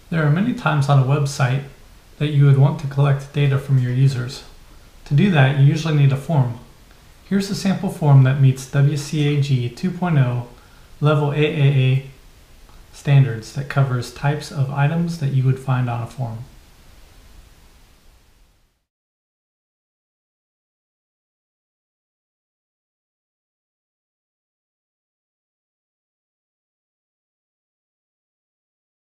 There are many times on a website that you would want to collect data from your users. To do that, you usually need a form. Here's a sample form that meets WCAG 2.0 Level AAA standards that covers types of items that you would find on a form.